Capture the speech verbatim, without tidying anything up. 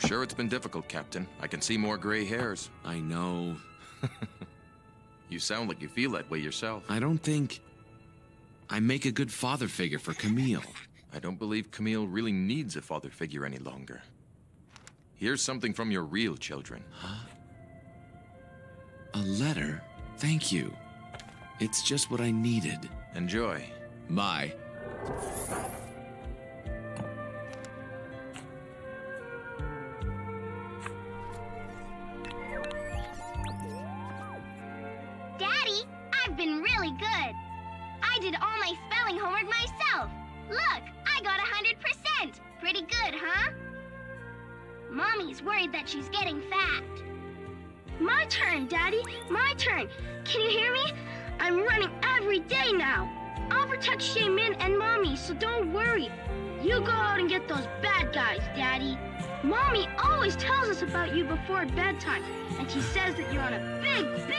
sure it's been difficult, Captain. I can see more gray hairs. I know. You sound like you feel that way yourself. I don't think I make a good father figure for Camille. I don't believe Camille really needs a father figure any longer. Here's something from your real children. Huh? A letter? Thank you. It's just what I needed. Enjoy. Bye. Daddy, I've been really good. I did all my spelling homework myself. Look, I got a hundred percent. Pretty good, huh? Mommy's worried that she's getting fat. My turn, Daddy. My turn. Can you hear me? I'm running every day now. I'll protect Min and Mommy, so don't worry. You go out and get those bad guys, Daddy. Mommy always tells us about you before bedtime, and she says that you're on a big,